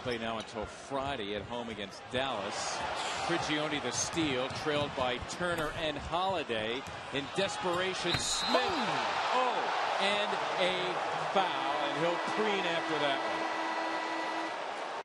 play now until Friday at home against Dallas. Prigioni the steal, trailed by Turner and Holiday. In desperation, Smith. Oh, and a foul, and he'll preen after that one.